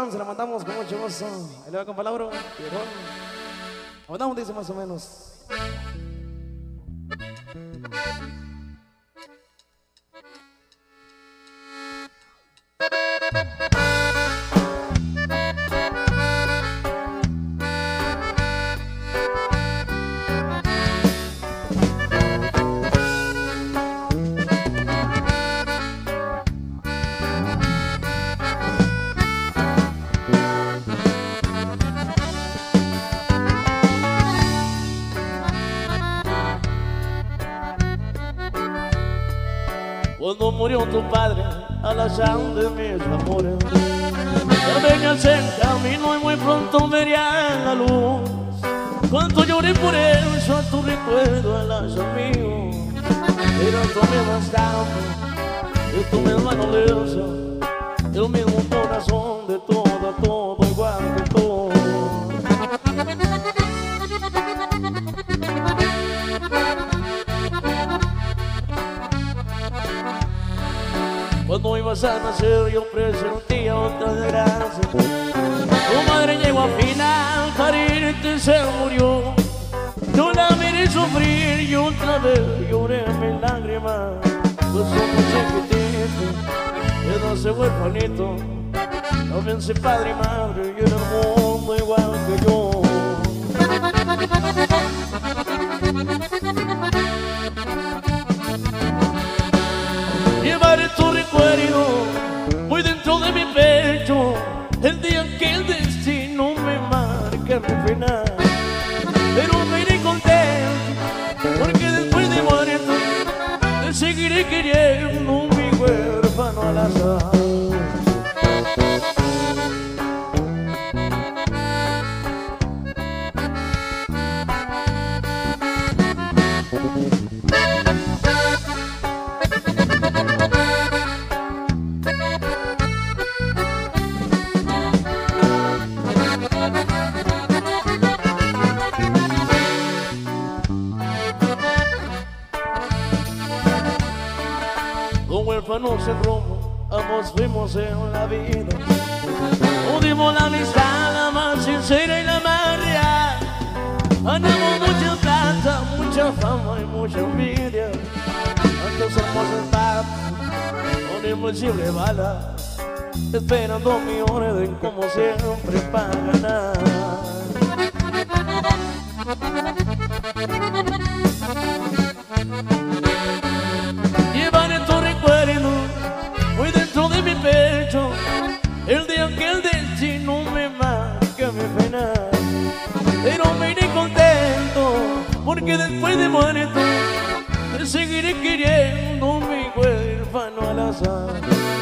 Se la mandamos con mucho gusto. Ahí le va con palabra. Aguantamos, dice más o menos. Cuando murió tu padre, a la sangre de mis amores, ya venías en camino y muy pronto vería la luz. Cuánto lloré por eso, a tu recuerdo, el hacia mío. Era tu misma estampa, y tu misma nobleza, el mismo corazón de todo igual que todo. Cuando ibas a nacer yo presentía otra desgracia. Tu madre llegó a final, parirte se murió. Yo la miré sufrir y otra vez lloré mis lágrimas. Pues somos chiquititos, yo no soy huerfanito. También soy padre y madre y en el mundo igual que yo. Llevaré tu recuerdo muy dentro de mi pecho el día que el destino me marca mi final. Pero me iré contento porque después de muerto te seguiré queriendo, mi huérfano al azar. Los huérfanos sin rumbo, ambos fuimos en la vida. Unimos la amistad, la más sincera y la más real. Ganamos mucha plata, mucha fama y mucha envidia. Tantos hermosos papas, con imposible bala, esperando mi orden como siempre para ganar. Llevaré tu recuerdo muy dentro de mi pecho el día que el destino me marca mi pena. Pero me iré contento porque después de muerto te seguiré queriendo, mi huérfano al azar.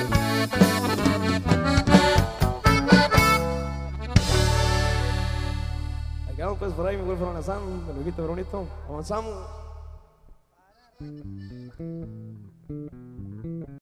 Acá pues por ahí mi huérfano al azar, me lo quito bonito. Avanzamos.